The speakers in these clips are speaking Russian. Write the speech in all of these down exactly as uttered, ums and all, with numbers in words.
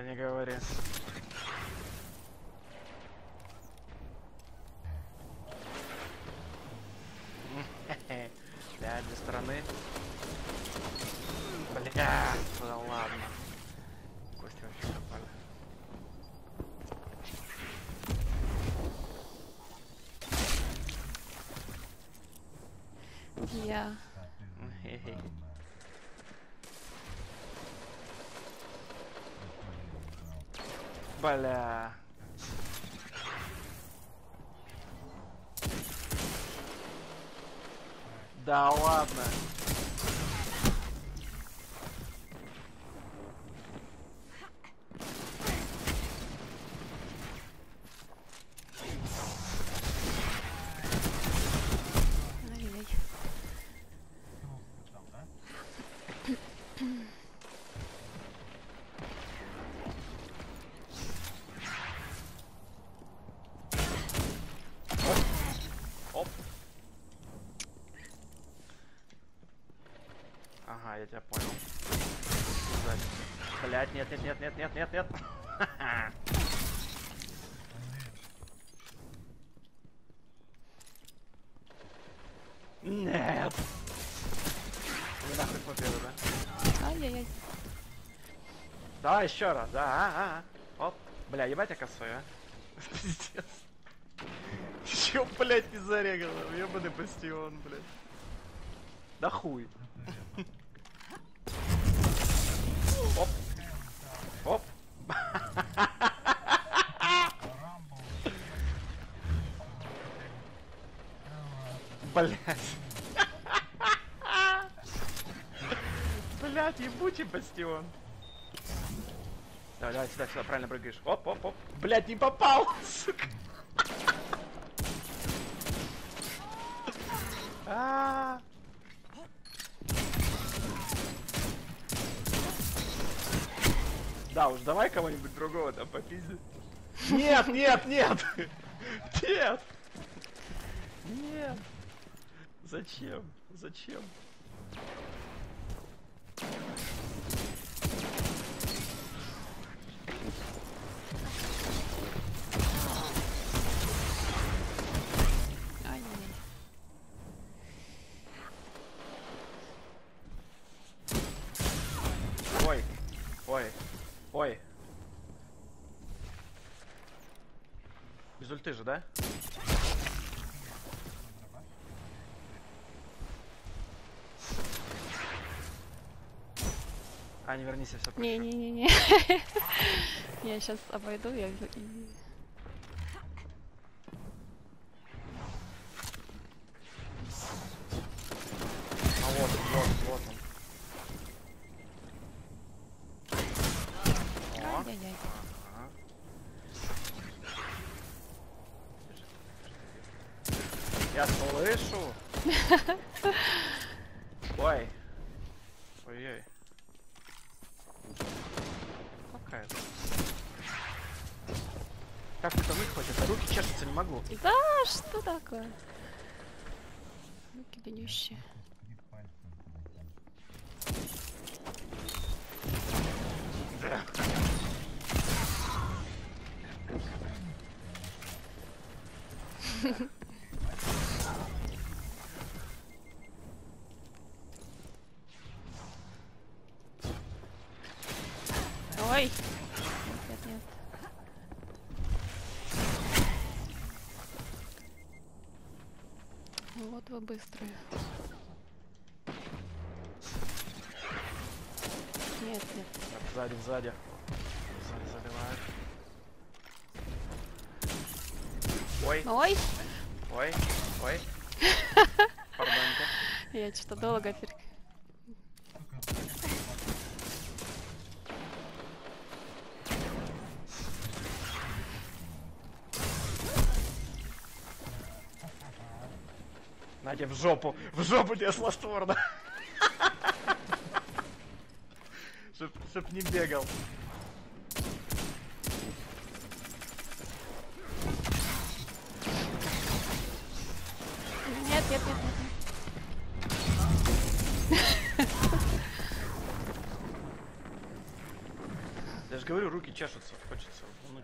не говори. Да, две стороны. Бля, да ладно. Кости вообще попали. Я. Бля. Да ладно. Ай-яй. Оп. Ага, я тебя понял. Сзади. Блять, нет, нет, нет, нет, нет, нет, нет. Нет. Вы нахуй победу, да? Ай-яй-яй. Давай еще раз, да, а, а, а. Оп. Бля, ебать я косой, а. Пиздец. Чё, блять, не зарегал? Ебаный бастион, блять. Да хуй. Оп. Оп. Блять. Блять, ебучий бастион. Давай, давай, сюда, сюда, правильно прыгаешь. Оп, оп, оп. Блять, не попал, сука. А. Да уж, давай кого-нибудь другого там попиздить. Нет, нет, нет! Нет! Нет! Зачем? Зачем? Ай-яй-яй. Ой, ой, ой. Без ульты же, да? А, не вернись, я все прощу. Не-не-не-не. Я сейчас обойду, я... и- А вот, вот, вот он. О, Ай-яй-яй. ага. Я слышу. Ой. Ой-ой. Какая-то. Как утонуть хочет? А руки чешутся, не могу. Да, что такое? Руки длиннющие. Ой! Нет, нет, нет. Вот вы быстрые. Нет, нет. Так, сзади, сзади. Сзади заливают. Ой, Ой! ой, ой. Пардоньте. Я что-то долго перек... Надя, в жопу, в жопу тебе сластворно. Чтоб, чтоб не бегал. Нет, нет, нет, нет. Я же же говорю, руки чешутся, хочется лунуть.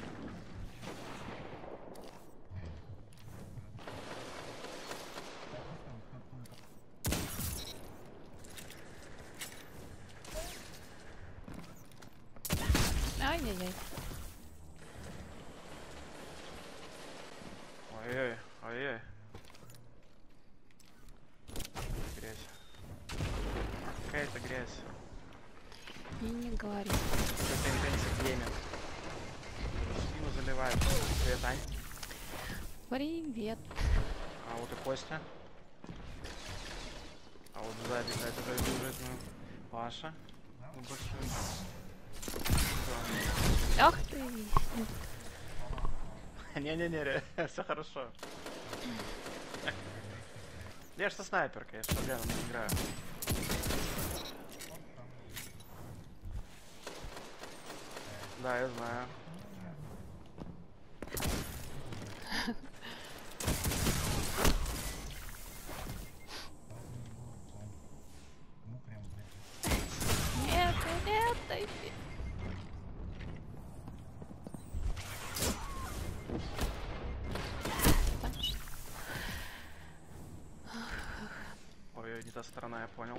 Ай-яй-яй. Ой-ой, ой-ой. Грязь. Какая-то грязь. И не говори. Это интенсив гейминг. Спину заливает. Привет, Ань. Привет. А вот и Костя. А вот сзади, кстати, бежит, ну, Паша. Ну, большой. Ах ты. Не-не-не, все хорошо. Я же со снайперкой, я же шотганом не играю. Да, я знаю. Нет, нет, дайте. Ой, не та сторона, я понял.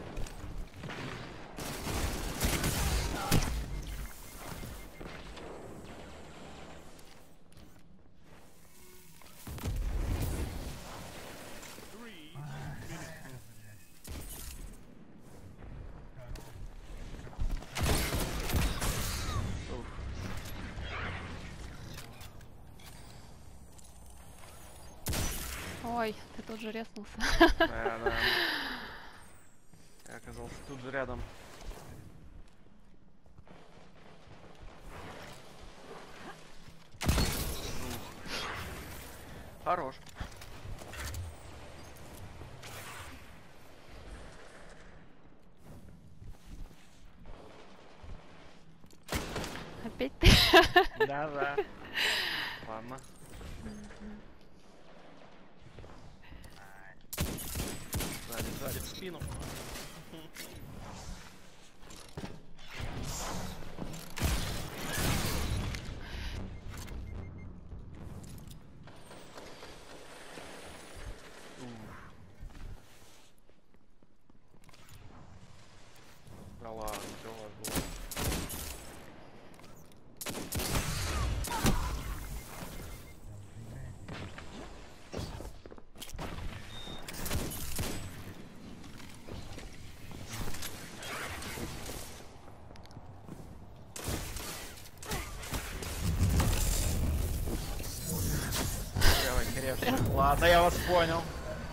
Ой, ты тут же резнулся. Да, да. Я оказался тут же рядом. Хорош. Опять ты? Да, да. Ладно. Сзади, сзади, в спину. Да ладно, что у вас было? Ладно, я вас понял.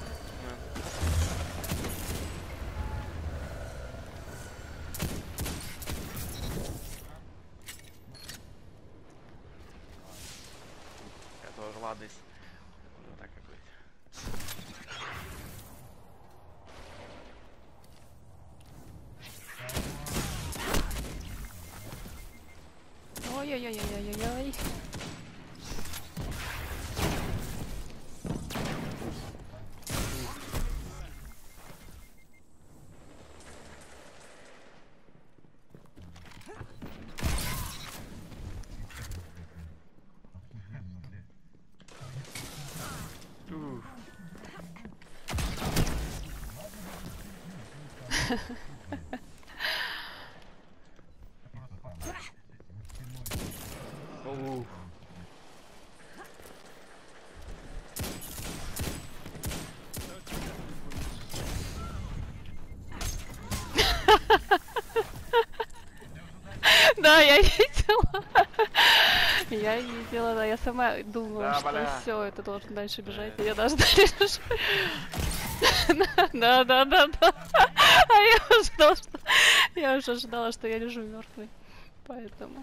Я тоже ладный. Вот так и быть. Ой-ой-ой-ой-ой-ой. Ух. Ух. Да, я видела. Я видела, да. Я сама думала, Да, что бля. все, это должен дальше бежать. Да. И я даже дальше. Да, да, да, да. А я ждала, что я уже ждала, что я лежу мертвый. Поэтому.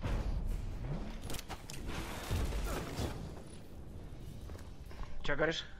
Че говоришь?